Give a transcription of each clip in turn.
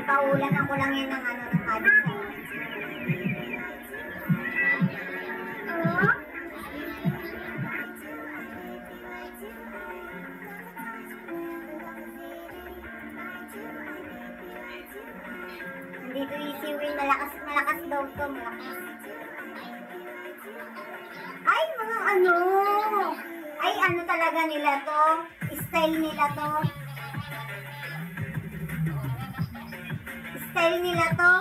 Paulan ako lang yan ng ano, ng kanin sa Dito easy win, malakas daw to, malakas. Ay, mga ano, ay ano talaga nila to, style nila to. Style nila to.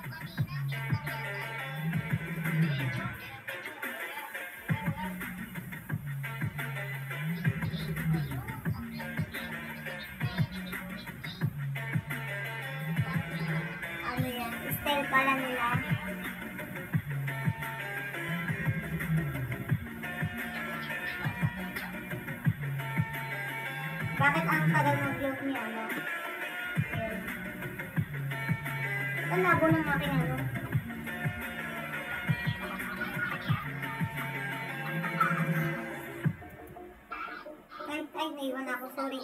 Ano yan? Style pala nila. Bakit ang tagal mag-vlog niya, ano? Ang labo ng aking ano. Ay, naiwan ako. Sorry.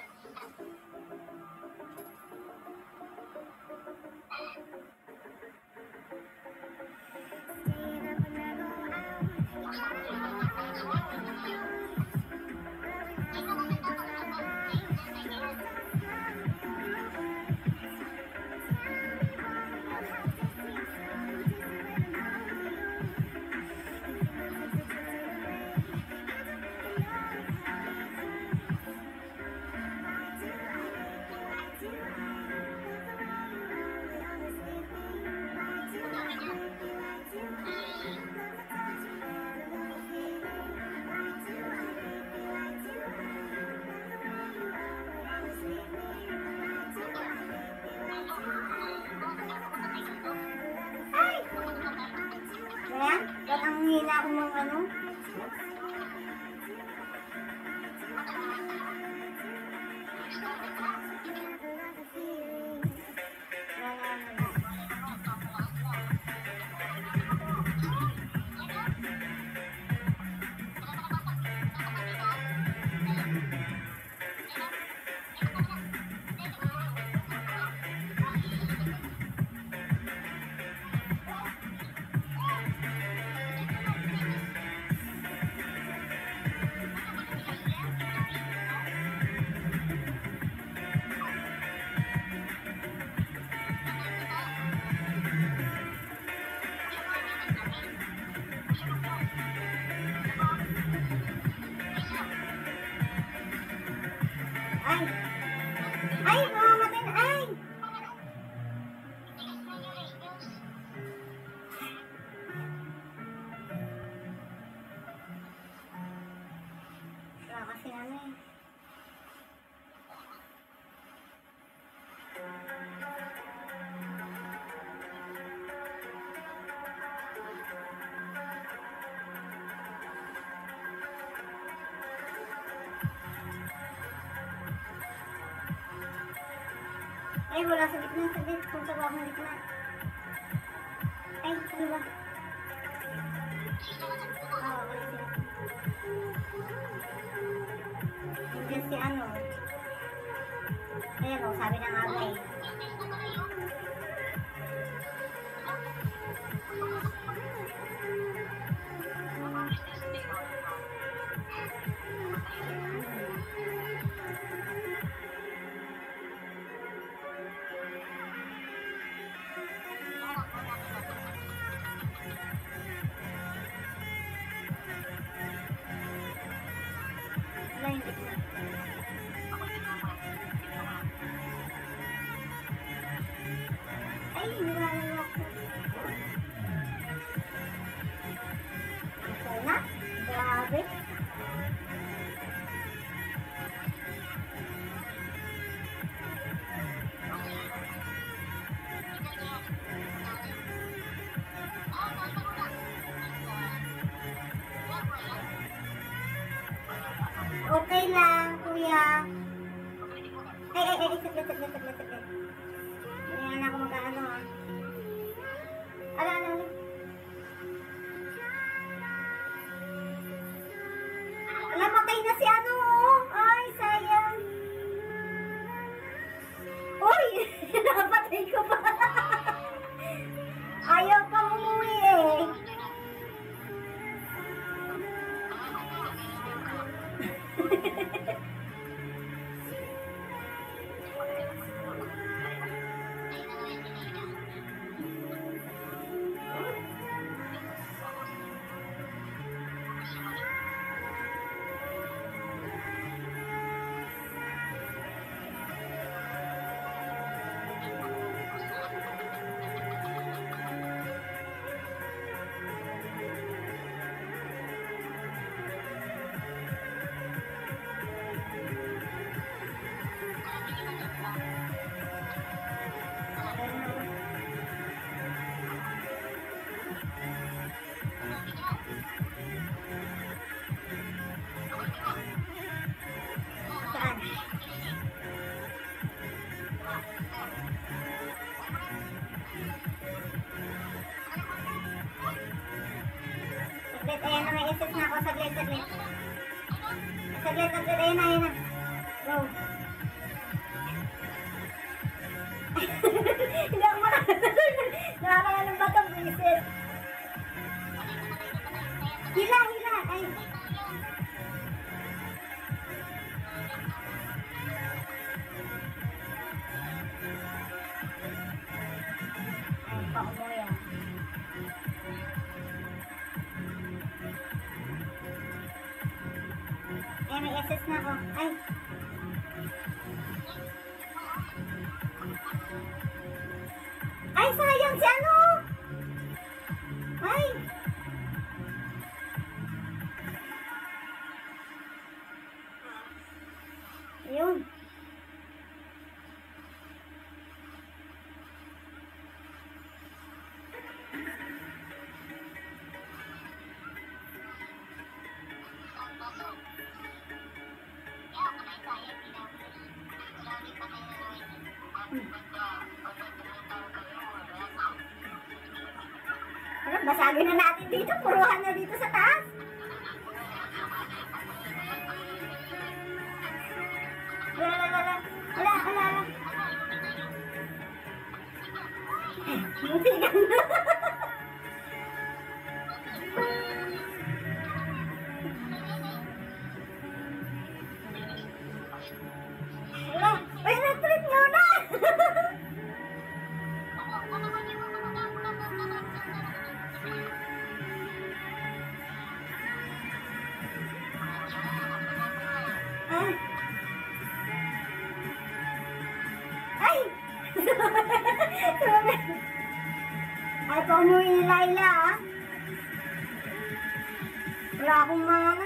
Ba't ang hina ako ng ano? Ay! Ay! Mamamatay na! Ay! Wala kasi ano eh. Ay, wala sa gitna. Kung sa bawang gitna. Ay, ano ba? Wala sila. Hindi si ano. Ayan o, sabi ng aga eh. Wala yung gitna. Ay, nilalang ako. Okay na? Grabe. Okay lang, kuya. Ay, saglit. Hindi na ako mag-ano ah. Ala. Ala, patay na si ano oh. Ay, sayang. Uy, napatay ko pa. Saan? Saglit, ayan na, may SS na ako. Saglit, saglit. Saglit, saglit, ayan na, ayan na. Go. Hindi ako nakakalang ba itong visit? Hila, hila. Ay. Ay, paumoy ah. Ay, may SS na ako. Ay. Ay, sayang si ano? Ay. Ayun. Parang basagin na natin dito. Puruhan na dito sa taas. Wala. Muntikan na. Wala. Uy, na-trip nyo na. Ay! Ay, paumuwi ni Laila, ah. Wala akong mana.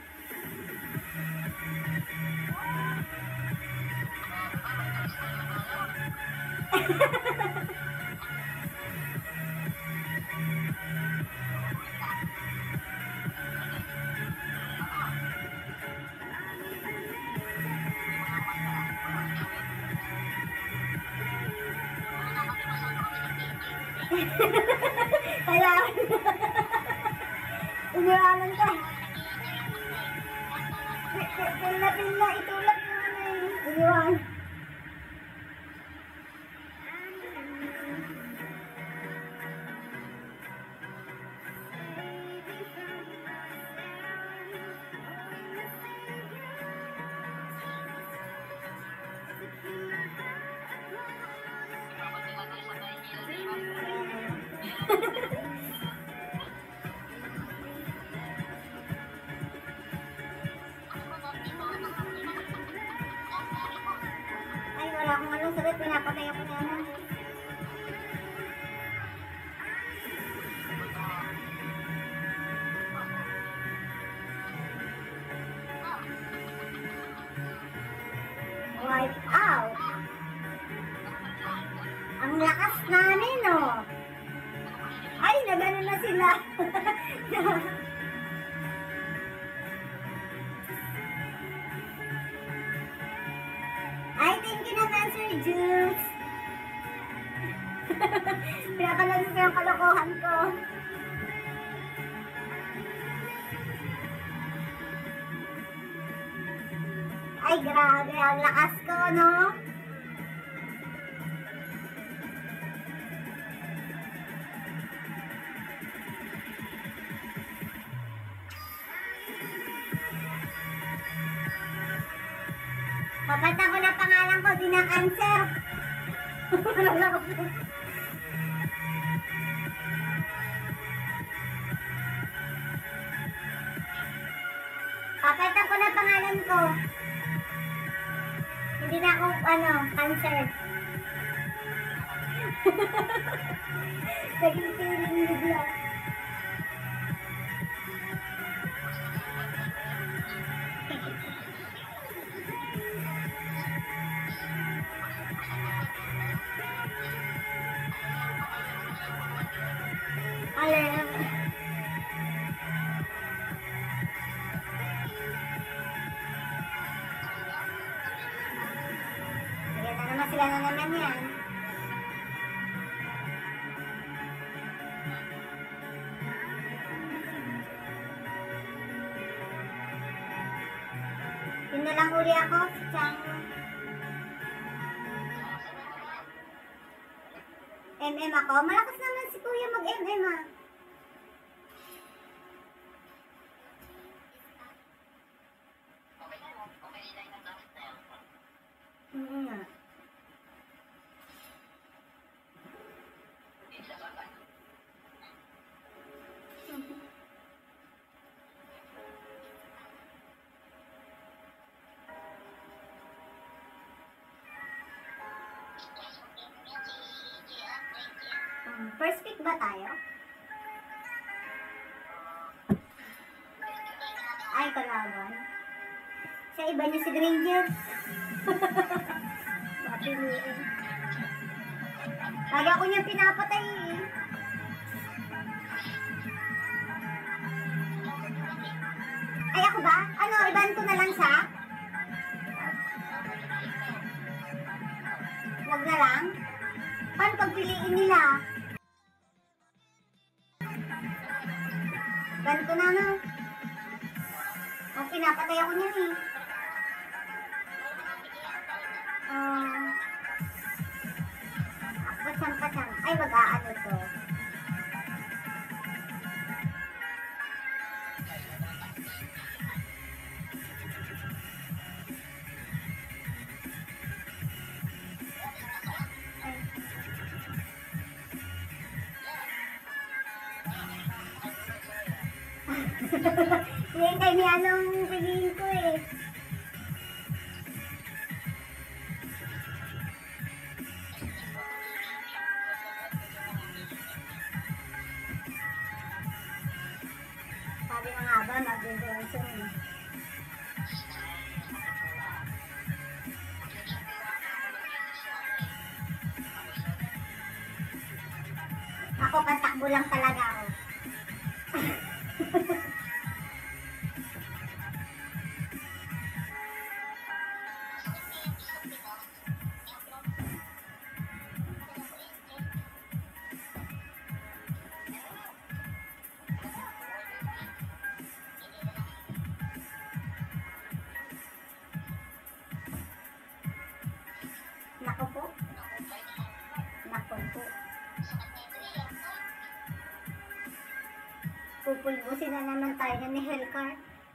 Kaya, iniwanan ka. Pila, itulak mo ano eh. Iniwanan. Ay, wala akong ano, sakit, pinapatay ako na ano. Wipe out. Ang lakas namin, oh. Ay, nagano na sila. Ay, thank you naman, Sir Jules. Pinapanood ko yung kalokohan ko. Ay, grabe, ang lakas ko, no? Papalitan ko na pangalan ko, di na cancer. Papalitan ko na pangalan ko. Hindi na ako, cancer. Naging feeling bigla. Ale. Sila na naman yan. Yun na lang huli ako, si Chang. MM ako. Malakas naman si Kuya mag-MM ah. Nga. First pick ba tayo? Ay, kalaban. Sa iba niya si Granger. Mapiliin. Lagi ako niya pinapatay eh. Ay, ako ba? Ano, iban ko na lang siya? Wag na lang? Paano pagpiliin nila? Iban ko na, no? O, pinapatay ako niyan eh. Patsang-patsang. Ay, mag-aano to. Hintay niya anong piliin ko eh. Sabi na nga ba, mag-reversion eh. Ako, patakbo lang talaga ako. Nako po. Nako po. Pupulbusin na naman tayo ni Hellcar.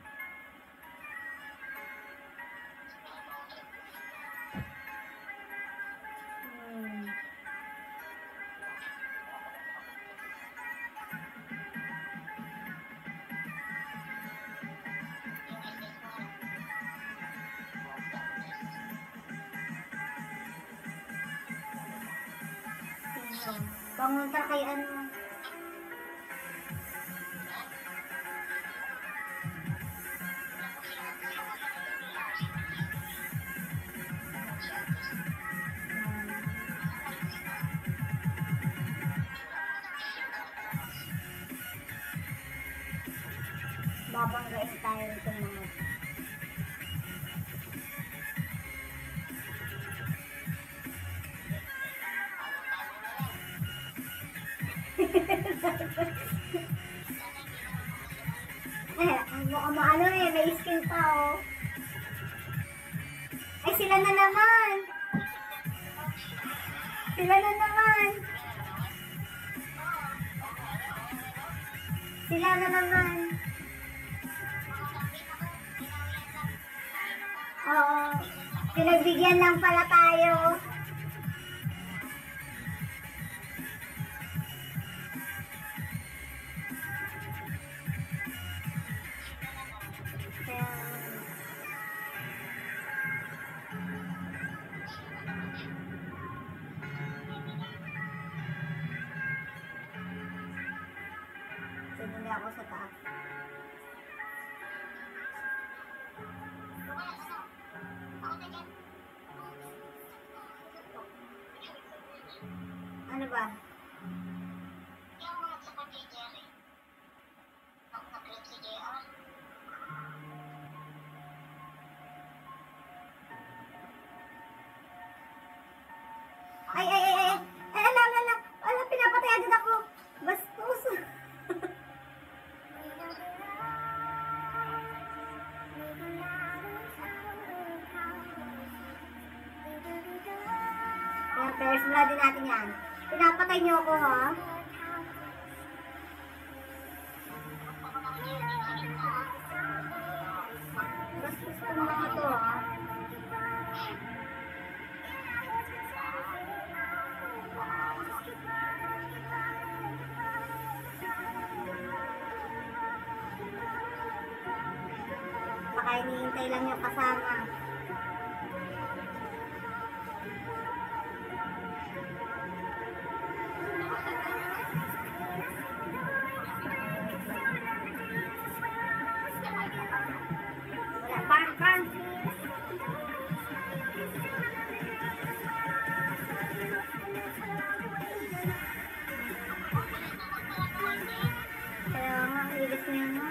Pangunta kay ano. Babanggain tayo itong mga ano eh, may skill pa oh. Ay, sila na naman. Sila na naman. Sila na naman. Oo. Pinagbigyan lang pala tayo. Hindi ako sa taas. Ano ba? Yung sa kay Jerry. Ako na-claim si JR. Air simula din natin yan. Pinapatay niyo ako, ha? Bastos ko mga to, ha? Baka hinihintay lang yung kasama. Wala, pan. Kaya nga, ilis niya nga.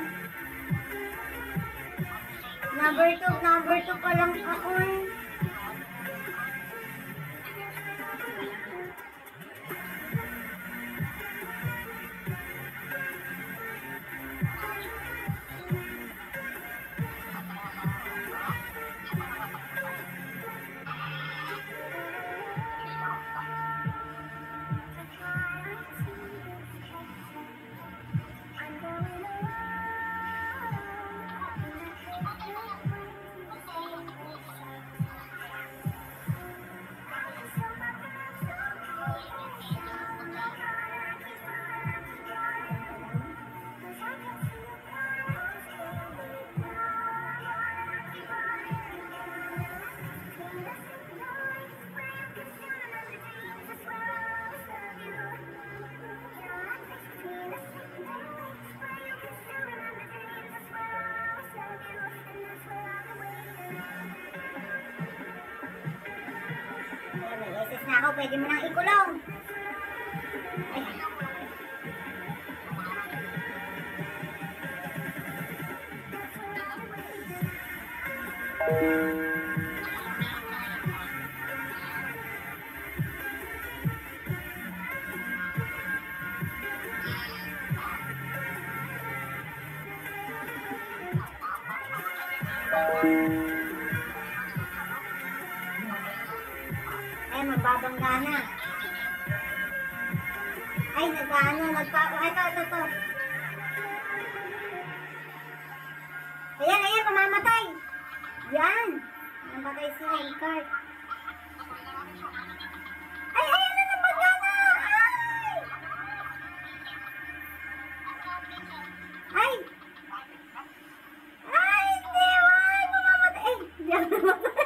Number 2 pa lang ako eh. May SS na ako, pwede mo nang ikulong. Ay. Ay, magbabangga na. Ay, ito. Ayan, mamamatay. Yan. Namatay si Hellcart. Ay, ayan na, nabangga na. Ay. Ay, hindi. Ay, mamamatay. Ay, hindi ako namatay.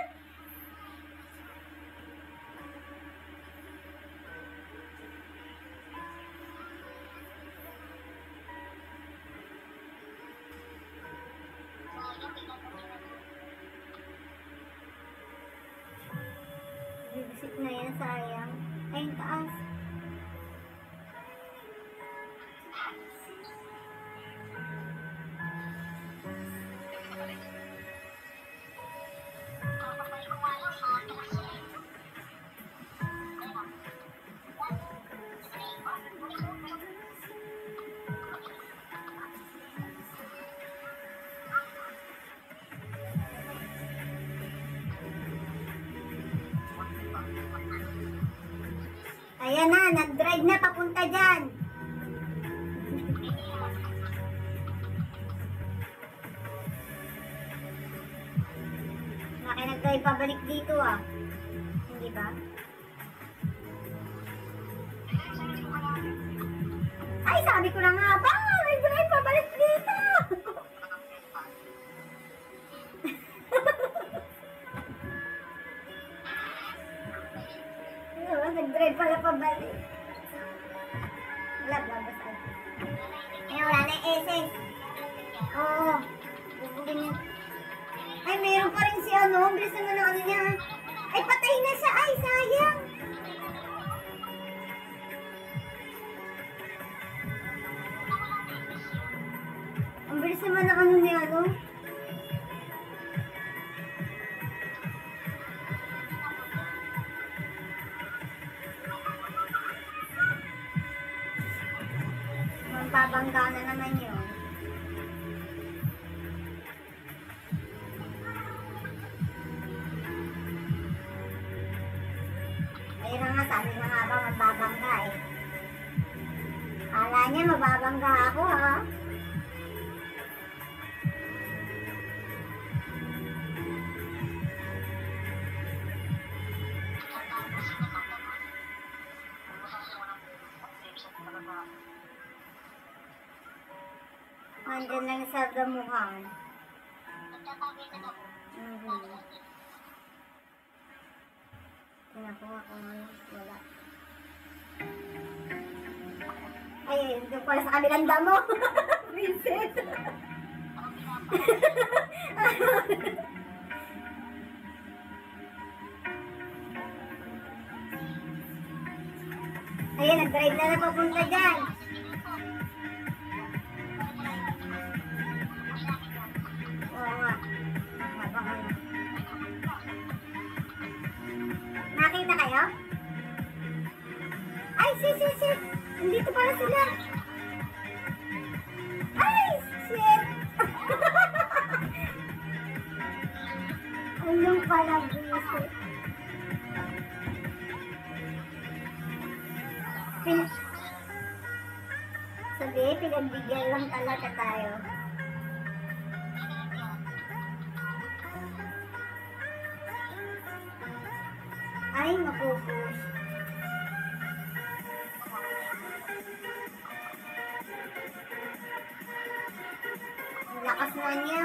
Visit na yan, sayang. Ay, ang taas. Ayan na, nag-drive na papunta dyan. Nag-drive pabalik dito ah. Hindi ba? Ay, sabi ko na nga ba, nag-drive pabalik dito. Nag-drive pala pabalik. Wala, babasag. Kaya wala na SS. Oo. Bubugin niya. Ay, mayroon pa rin si ano. Bilis naman ang ano niya. Ay, patay na siya. Ay, sayang. Ang bilis naman ang ano niya, ano. Magbabangga na naman yun. Ayun na sabi na nga ba magbabangga eh. Kala niya mababangga ako ha. Nandiyan lang sa damuhan. Tinakuha ko ngayon. Wala. Ay, doon pala sa kabilang damo. Vincent. Ayan, nag-drive na papunta dyan. Oo nga. Habang ano. Nakita kayo? Ay, shit. Nandito pala sila. Ay, shit. Anong pala, Vincent? Sabi, pinagbigyan lang talaga tayo. Ay, mapupus. Ang lakas na niya.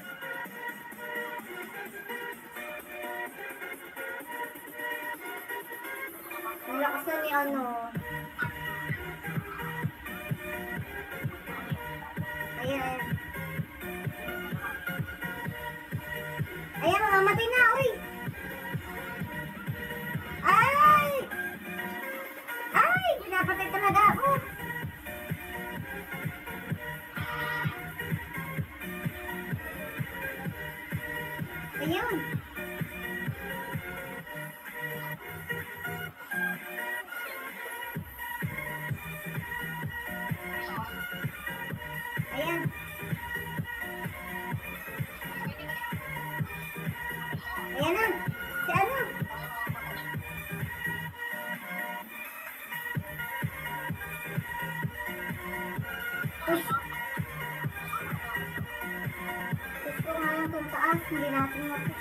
Ang lakas na ni ano. Ayan. Ayan, mamamatay na, uy! Ay! Ay! Pinapatay talaga ako! Ayun! Ayan! Ayan na! Si ano? Push! Push ko nga lang kung taas, hindi natin mapush.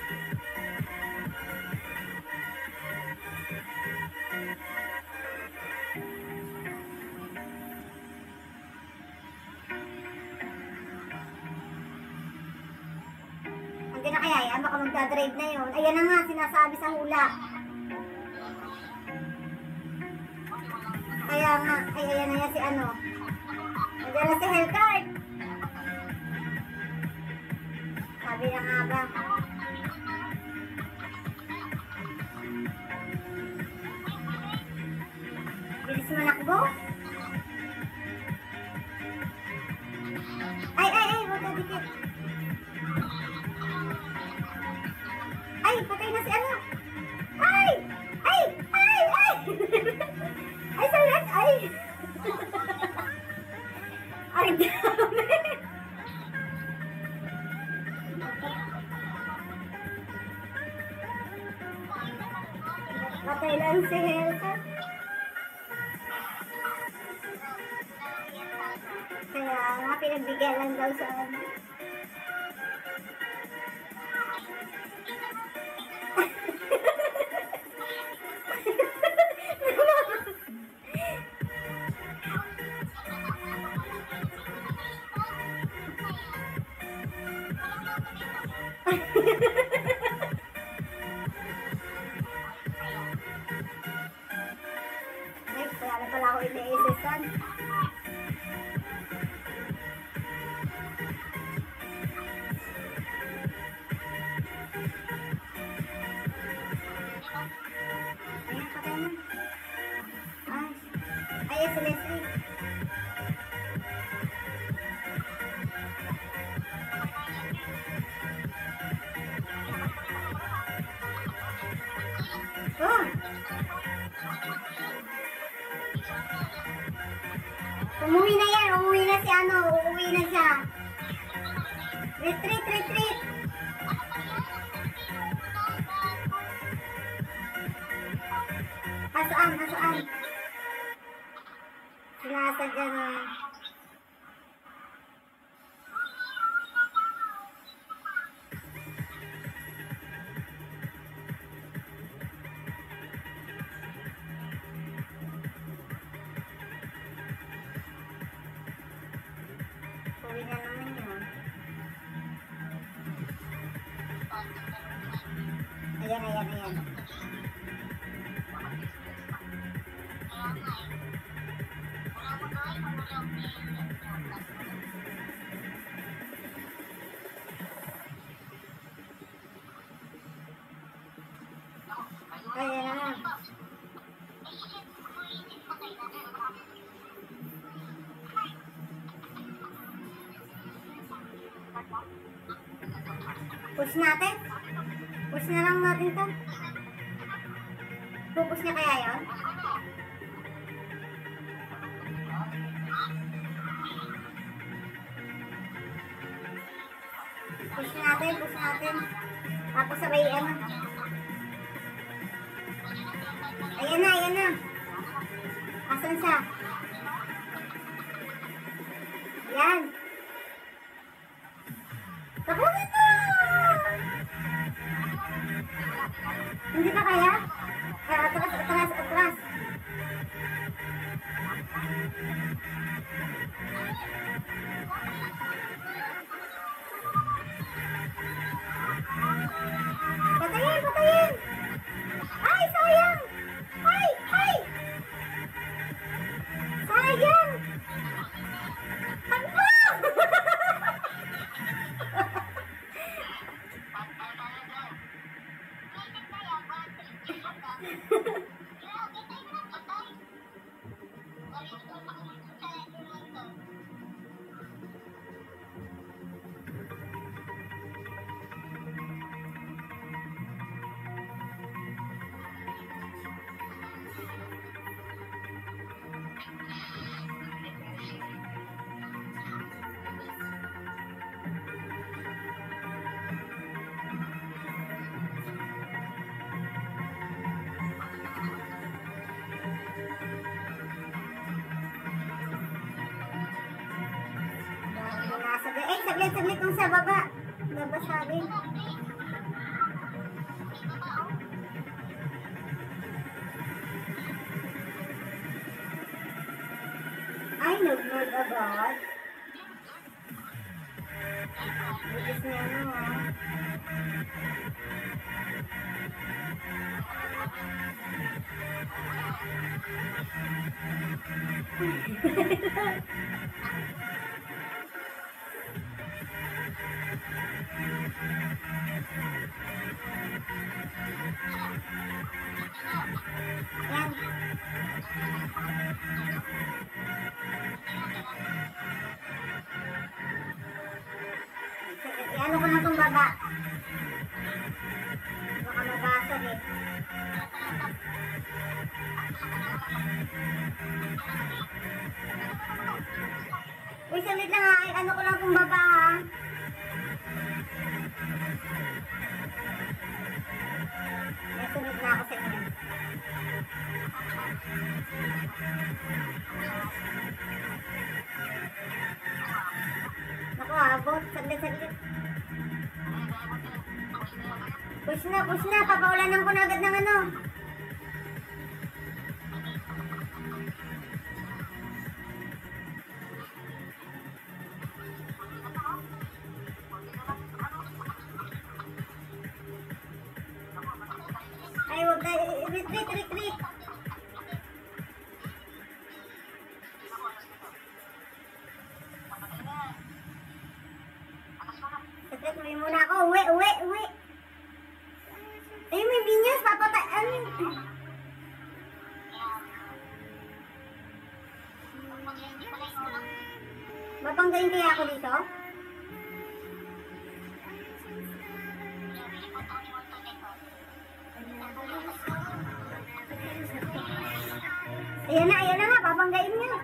Hindi na kaya yan, baka magdadrive na yun. Ayan na nga, sinasabi sa hula. Kaya nga, ay ayan na yan si ano. Nandiyan na si Hellcard. Sabi na nga ba. Bilis manakbo. Ay, huwag ka dikit. Ay, patay na si ano. Ay! Ay, salat! Ay! Ay, dami! Patay lang si Hellcat. Kaya nga, pinagbigyan lang daw sa ano. Ay, wala na pala ako ina-assistan. Ayan, patay na. Ay, si Leslie. Oh! Umuwi na yan, umuwi na si ano, uuwi na siya. Retreat! Asaan? Sinasadya na. Uwi na naman yun. Ayan. Ayan na. Push natin? Push na lang natin to. Pupush niya kaya yun? Push natin. Tapos sabay ano. Ayan na. Asan siya? Yan. Tapunin mo! Hindi pa kaya? Atras. Patayin! Ay, sayang! Ay! Sayang! Takbo! Saglit kung sa baba. Nabasabi. Ay, nag-nod agad. Bilis niya Yan. Ano ko na itong baba? Baka mabasag eh. Uy, salit lang ha. Ano ko lang itong baba ha. May sunod na ako sa inyo. Naku abot. Saglit. Push na. Papaulanan ko na agad ng ano. Ay, huwag na. Retreat. Saglit, uwi muna ako. Uwi. Ay, may binyas. Papataan. Mapanggayin kaya ako dito? Ayan na nga, papanggain niya.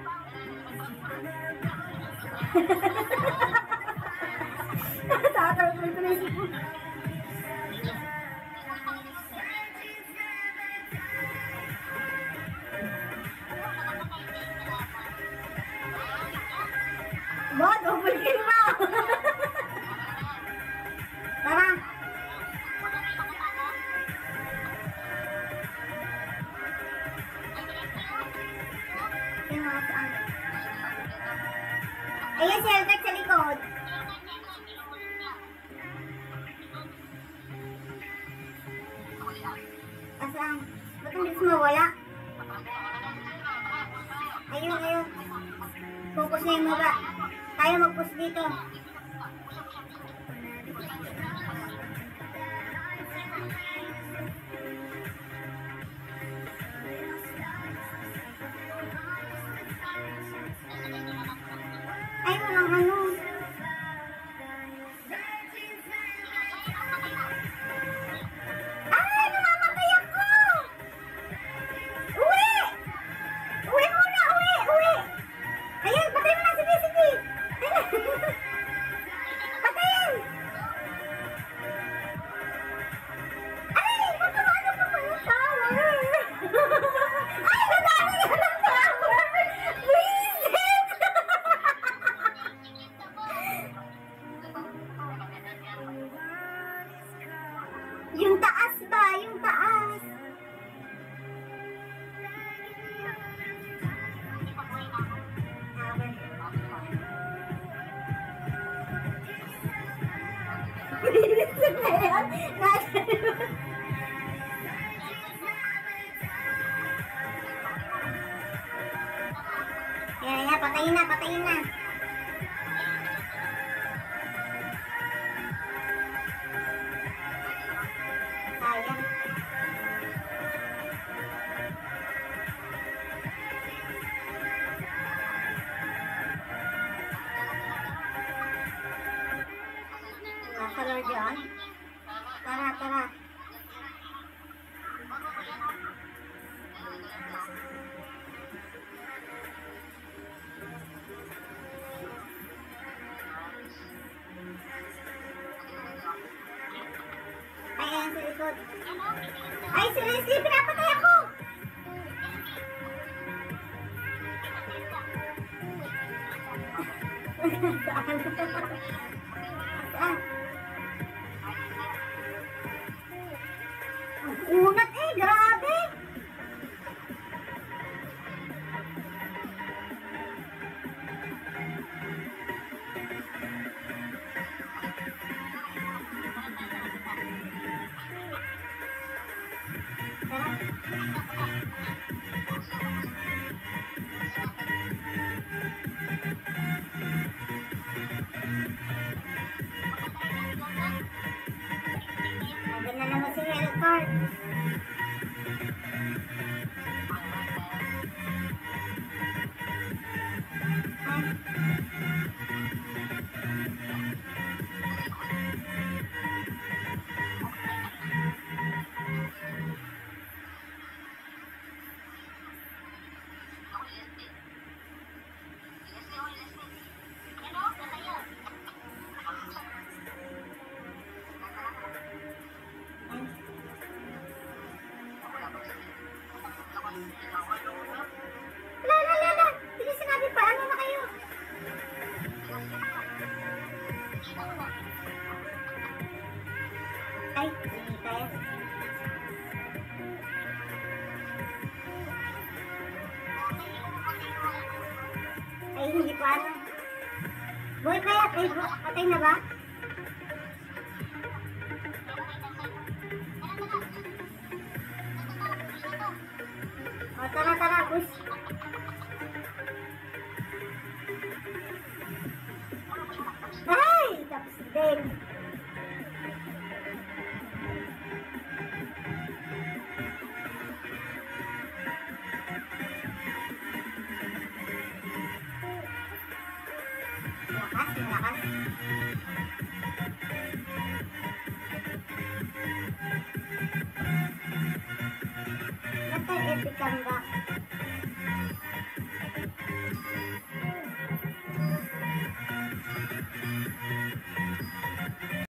Tatawag ko na isip ko. Bo, double kill mo! Tara! Sino mga saan? Ayan si Albert sa likod. Asaan? Ba't ang bilis mawala? Ayun, ayun. Focus na yung maba. Tayo mag-push dito. Ay, walang ano. Ay, namamatay ako! Uwi! Uwi muna, uwi, uwi! Ayun, patay mo na, sige, sige! Patayin! Ay, magkamano pa pa yung tower! Ay, nadami ka ng tower! Wisit! Yung taas ba? Yung taas! Wisit na yan! Yan, yan, patayin na, patayin na. Sayang. Nasa Lord yun? Tara, tara. Ay, ayan sa likod. Ay, si Leslie, pinapatay ako! Saan? Saan? Ang unat eh, grabe! Sabi na naman si Hellcard. La. Hindi sinabi pa. Ano na kayo? Ay, hindi tayo. Ay, hindi pa ano. Boy, kaya? Ay, patay na ba? O, tara, push. Ay, tapos din. Malakas. Epic comeback.